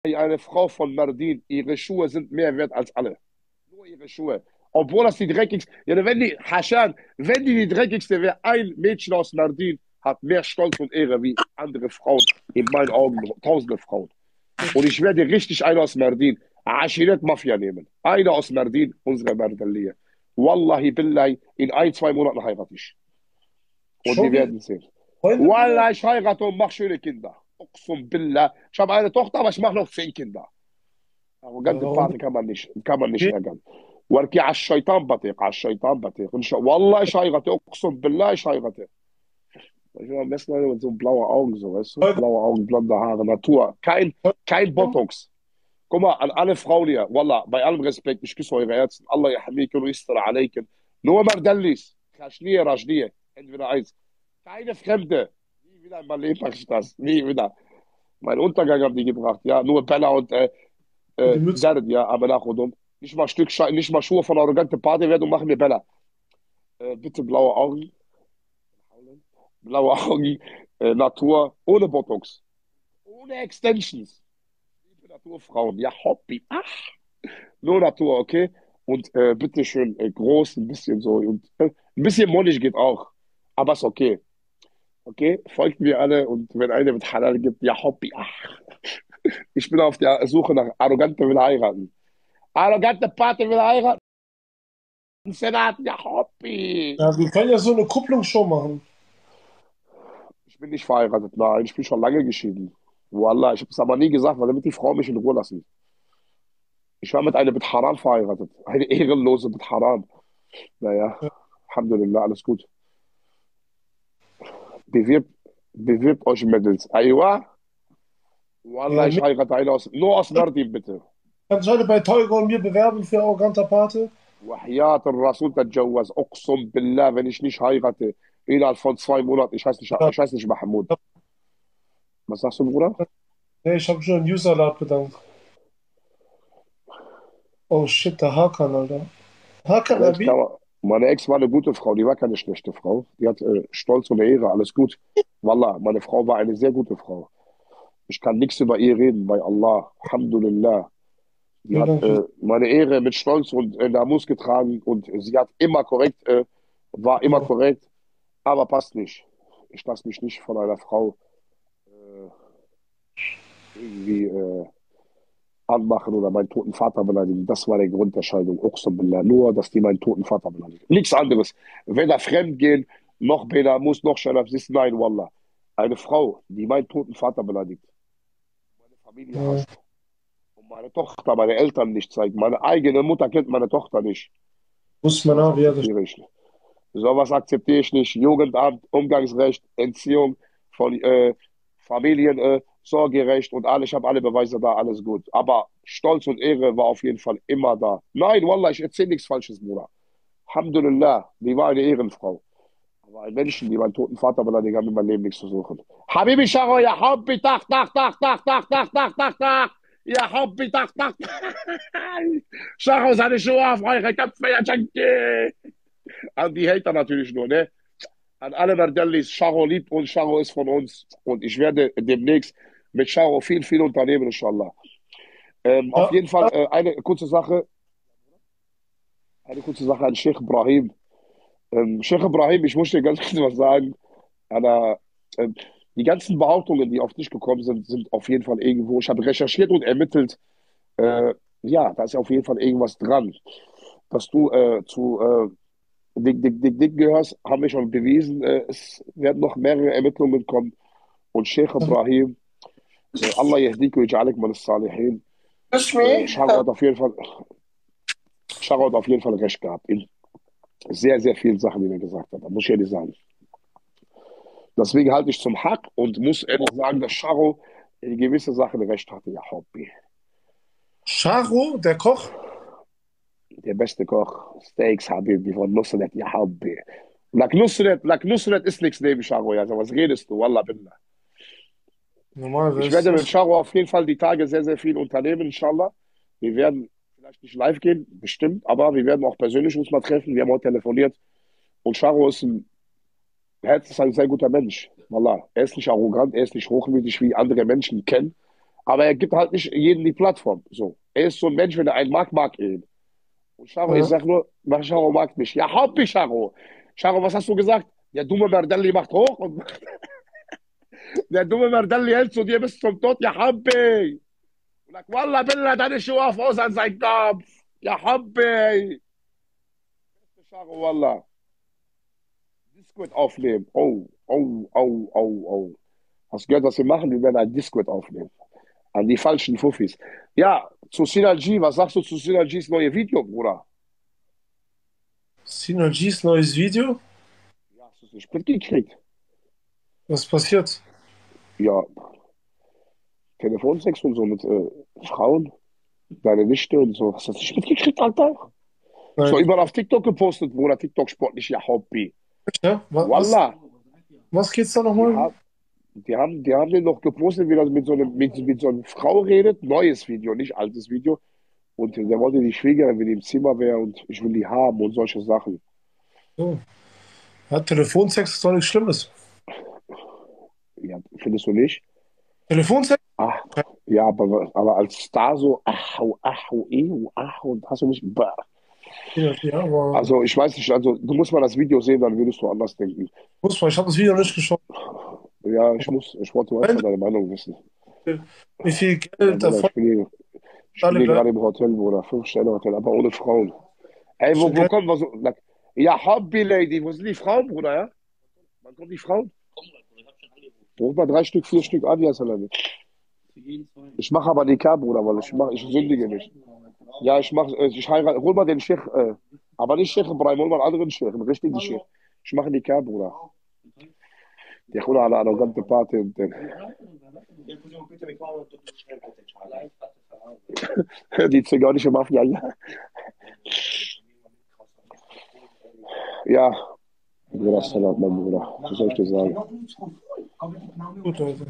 eine Frau von Mardin, ihre Schuhe sind mehr wert als alle. Nur ihre Schuhe. Obwohl das die dreckigste, ja, wenn die, Hashan, wenn die dreckigste wäre, ein Mädchen aus Mardin hat mehr Stolz und Ehre wie andere Frauen, in meinen Augen tausende Frauen. Und ich werde richtig eine aus Mardin, Ashiret Mafia nehmen. Eine aus Mardin, unsere Mardalie. Wallahi billahi, in ein, zwei Monaten heirate ich. Und wir Schon wieder werden sehen. Freunde, Bruder? Wallah, ich heirate und mache schöne Kinder. Uqsum billah. Ich habe eine Tochter, aber ich mache noch 10 Kinder. Aber Arrogante warum Pate nicht? kann man nicht Okay. ärgern. واركي على الشيطان بطيق على الشيطان بطيق ان شاء والله ich heirate اقسم بالله ich heirate. Ich will am besten eine mit so blaue Augen, so, weißt du? Freunde, Blaue Augen, blonde Haare, Natur. Kein Botox. Guck mal, an alle Frauen hier, Wallah, bei allem Respekt, ich küsse eure Herzen. Allah yahmikum, yisra alaykum. Nur Mardellis. Kashniya, Rajniya. Entweder eins. Keine Fremde. Nie wieder in meinem Leben mache ich das. Nie wieder. Mein Untergang haben die gebracht, ja. Nur Bella und die Mütze. Jared, ja, aber nach und um. Nicht mal Schuhe von arrogante Party werden und machen mir Bella. Bitte blaue Augen. Blaue Augen. Natur. Ohne Botox. Ohne Extensions. Liebe Naturfrauen. Ja, Hobby. Ach. Nur Natur, okay? Und bitte schön groß, ein bisschen so. Und ein bisschen mollig geht auch. Aber ist okay. Okay? Folgt mir alle und wenn eine mit Halal gibt, ja, Hobby. Ach. Ich bin auf der Suche nach Arrogante will heiraten. Arrogante Pate will heiraten. Senat, ja, Hobby. Ja, wir können ja so eine Kupplungsshow machen. Ich bin nicht verheiratet, nein, ich bin schon lange geschieden. Wallah, ich habe es aber nie gesagt, weil damit die Frau mich in Ruhe lassen. Ich war mit einer mit Haram verheiratet. Eine Ehrenlose mit Haram. Naja, Ja, Alhamdulillah, alles gut. Bewirbt, bewirbt euch Mädels. Aywa, Wallah, ja, ich heirate eine nur aus Mardin, bitte. kannst du heute bei Tolga und mir bewerben für arroganter Pate? وحياة الرسول تتجوز اقسم بالله wenn ich nicht heirate innerhalb von 2 Monaten Ja, ich heiße nicht Mahmoud. Was sagst du, Bruder? nee, ich habe schon einen User-Lab bedankt. Oh shit, der Hakan, Alter. Hakan Meine Ex, Abi? kam, meine Ex war eine gute Frau, die war keine schlechte Frau. Die hat Stolz und Ehre, alles gut. Wallah, meine Frau war eine sehr gute Frau. Ich kann nichts über ihr reden, bei Allah. Alhamdulillah. Die Vielen hat Dank für meine Ehre mit Stolz und Namus getragen und sie hat immer korrekt, war immer ja. korrekt, aber passt nicht. Ich lasse mich nicht von einer Frau äh, irgendwie anmachen oder meinen toten Vater beleidigen. Das war der Grund der Scheidung. Uqsam billah. Nur, dass die meinen toten Vater beleidigen. Nichts anderes. Weder fremdgehen, noch Bela muss, noch Schalab ist. Nein, Wallah. Eine Frau, die meinen toten Vater beleidigt, meine Familie Ja. hasst und meine Tochter, meine Eltern nicht zeigt. Meine eigene Mutter kennt meine Tochter nicht. Muss man Sowas auch, ja, das akzeptiere ich nicht. Sowas akzeptiere ich nicht. Jugendamt, Umgangsrecht, Entziehung von Familien, Sorgerecht und alles. Ich habe alle Beweise da, alles gut. Aber Stolz und Ehre war auf jeden Fall immer da. Nein, Wallah, ich erzähle nichts Falsches, Bruder. Alhamdulillah, die war eine Ehrenfrau. Aber ein Menschen, die meinen toten Vater beleidigen, haben in meinem Leben nichts zu suchen. Habibi Sharo, ja Hobby, tach, tach, tach, tach, tach, tach, tach, tach, tach. Ja Hobby, tach, tach. Sharo, seine Schuhe auf eure Köpfe, ja Junkie. An die Hater natürlich nur, ne? An alle Nardellis, Sharo liebt uns, Sharo ist von uns. Und ich werde demnächst mit Sharo viel, viel unternehmen, inshallah. Auf ja, jeden Fall eine kurze Sache an Sheikh Ibrahim. Sheikh Ibrahim, ich muss dir ganz kurz was sagen. Anna, ähm, die ganzen Behauptungen, die auf dich gekommen sind, sind auf jeden Fall irgendwo. Ich habe recherchiert und ermittelt. Äh, ja, da ist auf jeden Fall irgendwas dran. Dass du zu Dick gehörst, haben wir schon bewiesen. Es werden noch mehrere Ermittlungen kommen. Und Sheikh Ibrahim, Allah yahdik wa yaj'alak min as-salihin. Push me. Sharo hat auf jeden Fall, Sharo hat auf jeden Fall recht gehabt. In sehr, sehr vielen Sachen, die er gesagt hat. Da muss ich ehrlich sagen. Deswegen halte ich zum Hack und muss ehrlich sagen, dass Sharo in gewisse Sachen recht hatte. Ja, Hobby. Charo, der Koch? Der beste Koch. Steaks, Habibi von Nusret, ja, Hobby. Lak Nusret ist nichts neben Sharo. Ja, also, was redest du? Wallah billah. Normal, wer Ich ist werde mit das? Sharo auf jeden Fall die Tage sehr, sehr viel unternehmen, inshallah. Wir werden vielleicht nicht live gehen, bestimmt, aber wir werden auch persönlich uns mal treffen. Wir haben heute telefoniert. Und Sharo ist ein sehr guter Mensch. Wallah. Er ist nicht arrogant, er ist nicht hochmütig, wie andere Menschen kennen. Aber er gibt halt nicht jedem die Plattform. So. Er ist so ein Mensch, wenn er einen mag, mag er ihn. Und Charo, ich Ja. sag nur, Charo mag mich. Ja, hab mich, Charo. Charo, was hast du gesagt? Der dumme Merdelli macht hoch und der dumme Merdelli hält zu dir bis zum Tod. Ja, Habbi. Und sagt, Wallah, Billah, deine Schuhe auf aus an seinen Kopf. Ja, Habbi. Charo, Wallah. Discord aufnehmen. Oh, oh, oh, oh, oh. Hast du gehört, was wir machen? Wir werden ein Discord aufnehmen. An die falschen Fuffis. Ja, zu Synergy, was sagst du zu Synergys neue Video, Bruder? Synergies neues Video. Ja, hast du es nicht mitgekriegt? Was passiert? Ja, Telefonsex und so mit Frauen, deine Nichte und so. Hast du das nicht mitgekriegt, Alter? Ist doch Nein. überall auf TikTok gepostet, Bruder. TikTok sportlich, ja, Hobby. Ja, Wallah, was geht's da die nochmal? haben, die haben den noch gepostet, wie er mit so einer Frau redet. Neues Video, nicht altes Video. Und der wollte die Schwägerin, wenn die im Zimmer wäre und ich will die haben und solche Sachen. So. Ja, Telefonsex ist doch nichts Schlimmes. Ja, findest du nicht? Telefonsex? Ach, ja, aber als Star so, ach, und hast du nicht. Bah. Ja, ja, aber Also, ich weiß nicht, also, du musst mal das Video sehen, dann würdest du anders denken. muss man, ich habe das Video nicht geschaut. Ja, ich wollte nur einfach deine Meinung wissen. Wie viel Ja, Geld Bruder, davon ich bin alle hier bleiben? gerade im Hotel, Bruder, 5-Sterne-Hotel, aber ohne Frauen. Ey, Schon wo Geld? kommen wir so? Ja, Hobby Lady, wo sind die Frauen, Bruder, ja? Wann kommen die Frauen? Ruf mal 3 Stück, 4 Stück an, ja, Salami. Ich mache aber Nikah, Bruder, weil ich sündige nicht. Ja, ich heirate, hol mal den Sheikh, aber nicht Sheikh Ibrahim, hol mal einen anderen Sheikh, einen richtigen Sheikh. Ich mache Nikah, Bruder. Der Bruder eine arrogante Party und die ziganische Mafia, ja. Ja, Bruder, Salat, mein Bruder. Was soll ich dir sagen? Gut, Alter.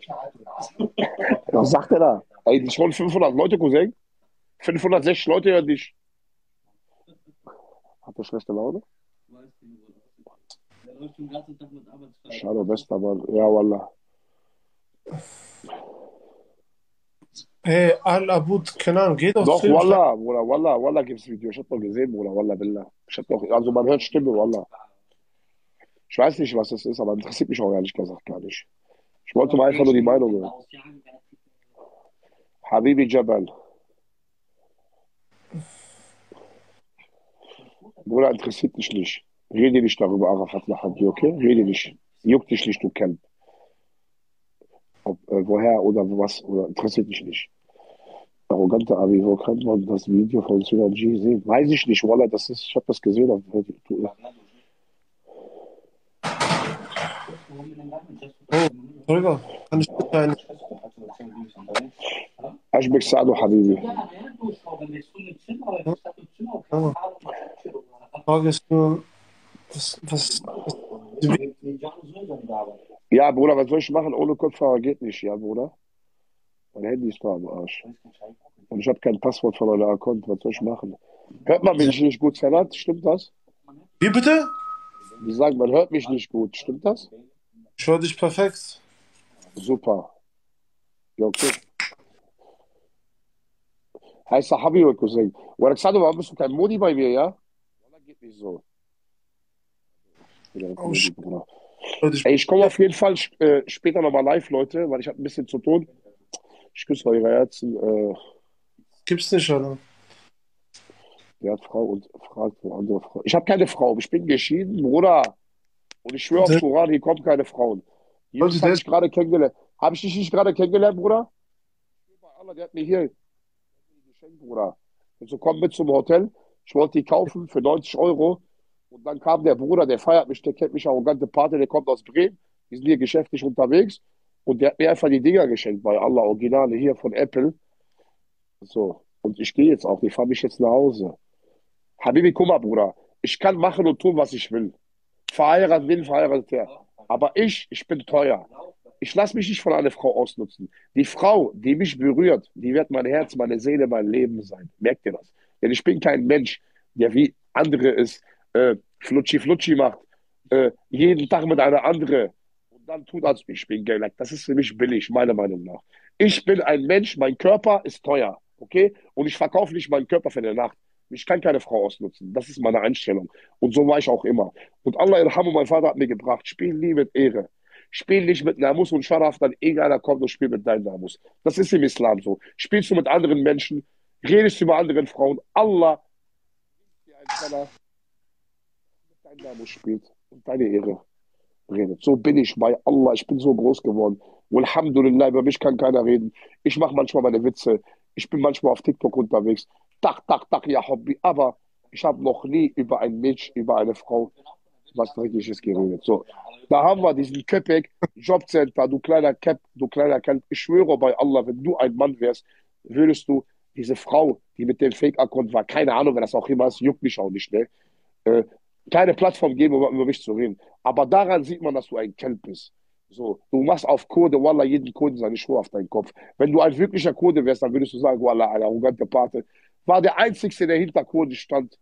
Was sagt er da? Ey, dich wollen 500 Leute, Cousin. 560 Leute hören dich. Hat der schlechte Laune? Schade, bester Mann. Ja, Wallah. Hey, Al-Abud Kenan, geht auf Doch, Film frei. Wallah, Bruder, Wallah, Wallah gibt's Video. Ich hab doch gesehen, Bruder, Wallah, Billah. Ich hab doch, also man hört Stimme, Wallah. Ich weiß nicht, was das ist, aber interessiert mich auch ehrlich gesagt gar nicht. Ich wollte mal einfach nur die Meinung hören. Habibi Jabal. Bruder, interessiert dich nicht. Rede nicht darüber, Arafat Lahadi, okay? Rede nicht. Juckt dich nicht, du Kelb. Woher oder was, oder interessiert dich nicht. Arrogante Abi, wo kann man das Video von Synergy sehen? Weiß ich nicht, Wallah, ich habe das gesehen auf YouTube. Oh, Holger, kann ich bitte eine Ashbek Sado, Habibi. Frage ist nur, was Ja, Bruder, was soll ich machen? Ohne Kopfhörer geht nicht, ja, Bruder. Mein Handy ist da am Arsch. Und ich habe kein Passwort von meinem Account. Was soll ich machen? Hört man mich nicht gut, Salat? Stimmt das? Wie bitte? Die sagen, man hört mich nicht gut. Stimmt das? Ich höre dich perfekt. Super. Ja, okay. Heißt Habibi, Cousin. Alexander, warum bist du kein Modi bei mir, ja? Wallah, geht nicht so. Wieder ein Oh, Modi, Bruder. hör dich. Ey, ich komme auf jeden Fall später nochmal live, Leute, weil ich habe ein bisschen zu tun. Ich küsse eure Herzen. Gibt's nicht, Alter. Der hat Frau und fragt wo andere Frau. Ich habe keine Frau. Ich bin geschieden, Bruder. Und ich schwöre auf Der, Koran, hier kommen keine Frauen. also Jungs der habe ist, ich gerade kennengelernt. Habe ich dich nicht gerade kennengelernt, Bruder? Bei Allah, der hat mir hier geschenkt, Bruder. Und so komm mit zum Hotel. Ich wollte die kaufen für 90 Euro. Und dann kam der Bruder, der feiert mich, der kennt mich, arrogante Partner, der kommt aus Bremen. Die sind hier geschäftlich unterwegs. Und der hat mir einfach die Dinger geschenkt bei Allah, Originale hier von Apple. So. Und ich gehe jetzt auch. Ich fahre mich jetzt nach Hause. Habibi, guck mal, Bruder. Ich kann machen und tun, was ich will. Verheiratet bin, verheiratet her. Aber ich bin teuer. Ich lasse mich nicht von einer Frau ausnutzen. Die Frau, die mich berührt, die wird mein Herz, meine Seele, mein Leben sein. Merkt ihr das? Denn ich bin kein Mensch, der wie andere ist, Flutschi macht, jeden Tag mit einer andere und dann tut, als ich bin geil. Das ist für mich billig, meiner Meinung nach. Ich bin ein Mensch, mein Körper ist teuer, okay? Und ich verkaufe nicht meinen Körper für eine Nacht. Ich kann keine Frau ausnutzen. Das ist meine Einstellung. Und so war ich auch immer. Und Allah Irhamu, mein Vater hat mir gebracht, spiel nie mit Ehre. Spiel nicht mit Namus und Scharaf, dann irgendeiner kommt und spielt mit deinem Namus. Das ist im Islam so. Spielst du mit anderen Menschen, redest du über anderen Frauen, Allah dir ein Salah, mit deinem Namus spielt und deine Ehre redet. So bin ich bei Allah. Ich bin so groß geworden. Alhamdulillah, über mich kann keiner reden. Ich mache manchmal meine Witze. Ich bin manchmal auf TikTok unterwegs. Tach, tach, tach, ja, Hobby. Aber ich habe noch nie über ein Mädchen, über eine Frau was Dreckiges geredet. So, da haben wir diesen Köpek, Jobcenter, du kleiner Cap, du kleiner Kerl. Ich schwöre bei Allah, wenn du ein Mann wärst, würdest du diese Frau, die mit dem Fake-Account war, keine Ahnung, wer das auch immer ist, juckt mich auch nicht, ne? Äh, keine Plattform geben, um über mich zu reden. Aber daran sieht man, dass du ein Kelb bist. So, du machst auf Kurde, Wallah, jeden Kurden seine Schuhe auf deinen Kopf. Wenn du ein wirklicher Kurde wärst, dann würdest du sagen, Wallah, ein arroganter Pate. War der Einzige, der hinter Kurden stand.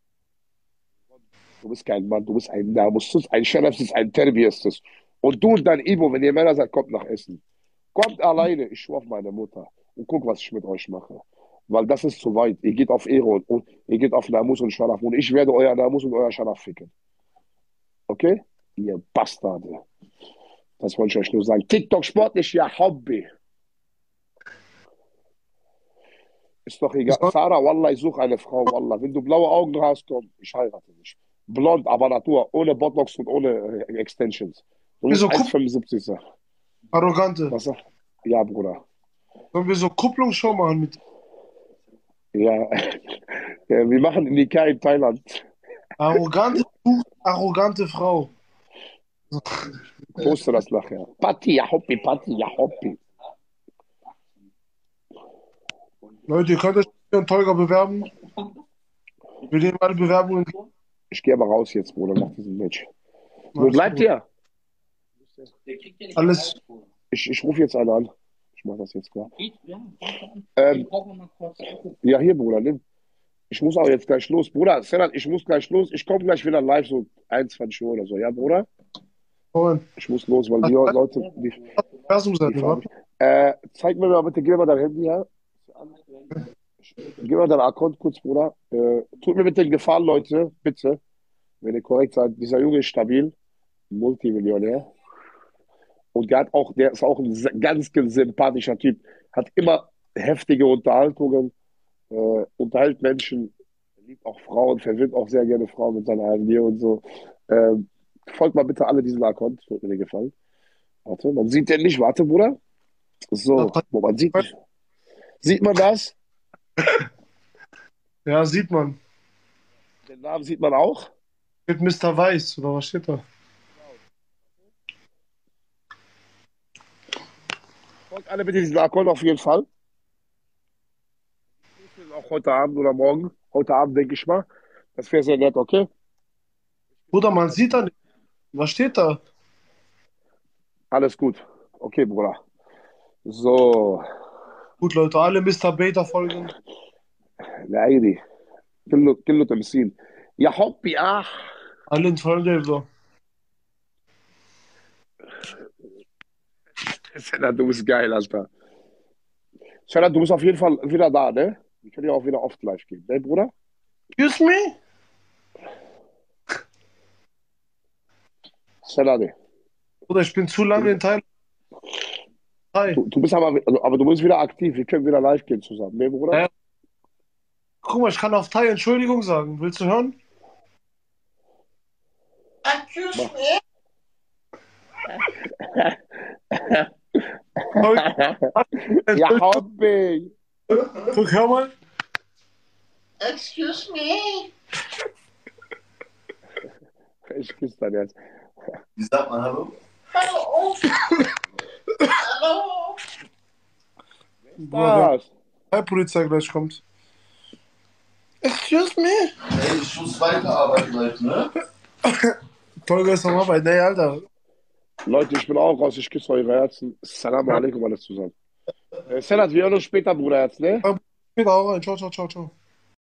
Du bist kein Mann, du bist ein Namus, ein Scharafstes, ein Terbiyestes. Und du und dein Ibo, wenn ihr Männer seid, kommt nach Essen. Kommt alleine, ich schwör auf meine Mutter. Und guck, was ich mit euch mache. Weil das ist zu weit. Ihr geht auf Ehre und ihr geht auf Namus und Scharaf. Und ich werde euer Namus und euer Scharaf ficken. Okay? Ihr Bastarde. Das wollte ich euch nur sagen. TikTok sportlich, ja, Hobby. Ist doch egal. Sarah, Wallah, ich suche eine Frau, Wallah. Wenn du blaue Augen hast, komm, ich heirate dich. Blond, aber Natur, ohne Botox und ohne Extensions. Du bist So 1,75. Arrogante. Was? Ja, Bruder. Sollen wir so Kupplungsshow machen mit Ja. Ja, wir machen Nikah in Thailand. arrogante, arrogante Frau? Poste das nachher. Patti, ja, Hoppi. Leute, ihr könnt euch für einen Tolga bewerben. Wir nehmen alle Bewerbungen. Ich gehe aber raus jetzt, Bruder, nach diesem Match. Wo Alles bleibt gut. ihr? Alles. Ich rufe jetzt einen an. Ich mache das jetzt klar. Ähm, ja, hier, Bruder, nimm. Ich muss auch jetzt gleich los. Bruder, Serhat, ich muss gleich los. Ich komme gleich wieder live, so 21 Uhr oder so. Ja, Bruder? Moin. Ich muss los, weil die Hast Leute, du die, Universumseite, die wa? fahren mich. Zeig mir mal bitte, gib mir mal dein Handy her. Gib mir deinen Account kurz, Bruder. Tut mir bitte den Gefallen, Leute, bitte. Wenn ihr korrekt seid, dieser Junge ist stabil, Multimillionär. Und der ist auch ein ganz sympathischer Typ. Hat immer heftige Unterhaltungen, unterhält Menschen, liebt auch Frauen, verwirrt auch sehr gerne Frauen mit seiner AfD und so. Ähm, Folgt mal bitte alle diesen Account, das wird mir gefallen. Warte, man sieht den nicht, warte, Bruder. So, wo man sieht nicht. Sieht man das? Ja, sieht man. Den Namen sieht man auch. Mit Mister Weiß, oder was steht da? Folgt alle bitte diesen Account auf jeden Fall. Auch heute Abend oder morgen. Heute Abend, denke ich mal. Das wäre sehr nett, okay? Bruder, man sieht da nicht. Was steht da? Alles gut. Okay, Bruder. So, Gut, Leute, alle Mister Beta folgen. العيدي كله تمثيل يا حبي Alle in Folge, so. Senna, du bist geil, Alter. Senna, du bist auf jeden Fall wieder da, ne? Wir können ja auch wieder oft live gehen, ne, Bruder? Excuse me? Senna, ne. Bruder, ich bin zu lange in Thailand. Hi. Du bist aber du bist wieder aktiv. Wir können wieder live gehen zusammen, ne, Bruder? Ja. Guck mal, ich kann auf Thai Entschuldigung sagen. Willst du hören? Excuse Mach. me. Ja, Hobby. Guck, hör mal. Excuse me. Ich küsse dein Herz. Wie sagt man Hallo? Hallo. Hallo. Bruder, Was? wenn die Polizei gleich kommt. Excuse me? Ey, ich muss weiterarbeiten heute, ne? Tolga ist am Arbeit. Nee, Alter. Leute, ich bin auch raus. Ich küsse eure Herzen. Salam alaikum, alles zusammen. Senat, wir hören uns später, Bruder, jetzt, ne? Später auch rein. Ciao, ciao, ciao, ciao.